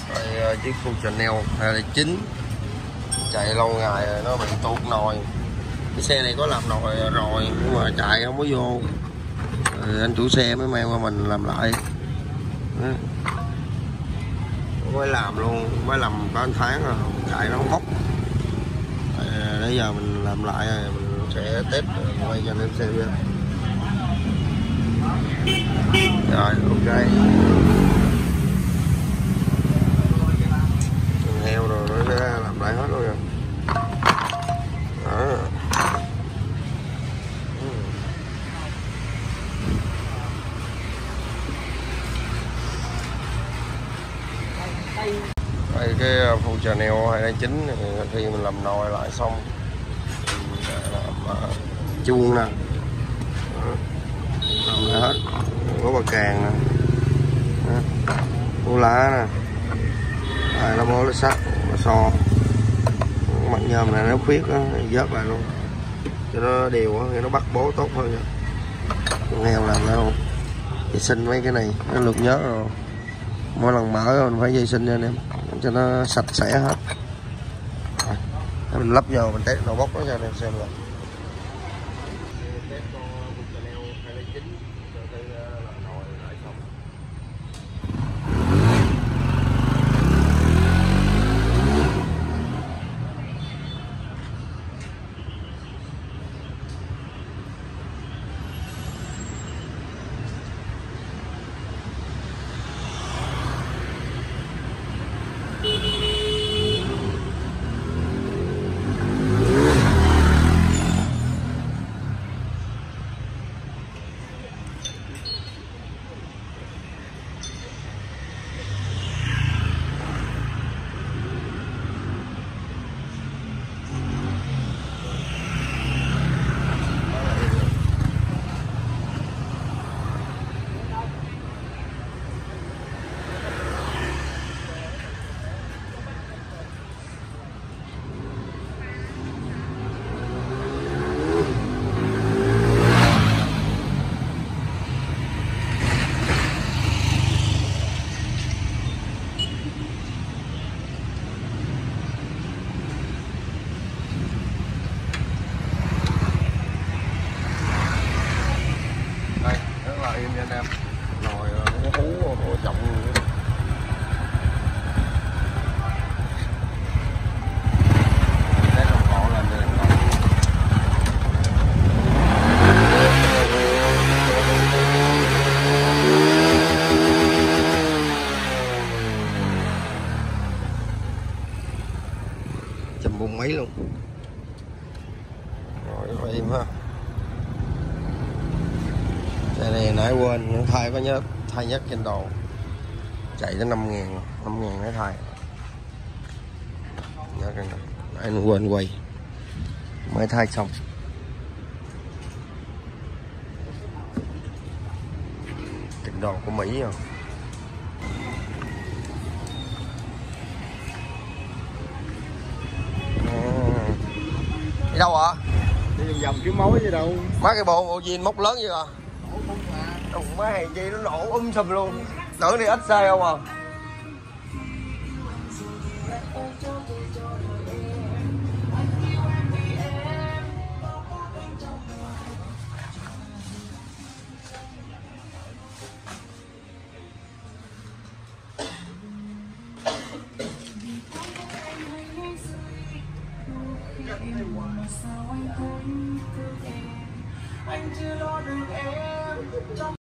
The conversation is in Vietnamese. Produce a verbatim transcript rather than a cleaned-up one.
Rồi, chiếc Full Chanel hai không chín chạy lâu ngày rồi nó bị tuột nồi. Cái xe này có làm nồi rồi nhưng mà chạy không có vô. Rồi anh chủ xe mới mang qua mình làm lại. Đó. Mới làm luôn, mới làm có một tháng rồi chạy nó không hốc. Bây giờ mình làm lại rồi mình sẽ test quay cho anh em xem nha. Rồi ok. Heo rồi nó sẽ làm lại hết luôn rồi. Đó. Đây cái Full Chanel hai không chín khi mình làm nồi lại xong làm chuông nè, làm lại hết, có bạc càng nè, bô lá nè, đây nó bó lá sắt, nó so, mặt nhôm này nó khuyết đó, vớt lại luôn, cho nó đều á, nó bắt bố tốt hơn nha. Con heo làm lại không? Vệ sinh mấy cái này, nó lượt nhớ rồi, mỗi lần mở rồi mình phải vệ sinh cho anh em, cho nó sạch sẽ hết. Rồi, mình lắp vô mình test nồi bốc nó cho anh em xem rồi. Im nha anh em, nồi nó hú nó trọng cái đồng cọ lên đây. Chùm bung mấy luôn rồi, im ha. Đây này nãy quên thay có nhớ thay nhất trên đồ chạy tới năm ngàn năm ngàn cái thay nhớ cái này nãy nó quên quay mới thay xong. Trên đồ của Mỹ không à. Đi đâu ạ? Đi vòng vòng kiếm mối gì đâu. Má cái bộ bộ jean móc lớn vậy à? Đùng má hàng chi nó nổ um sùm luôn. Tưởng đi ít xe không à. Anh chưa lo được em.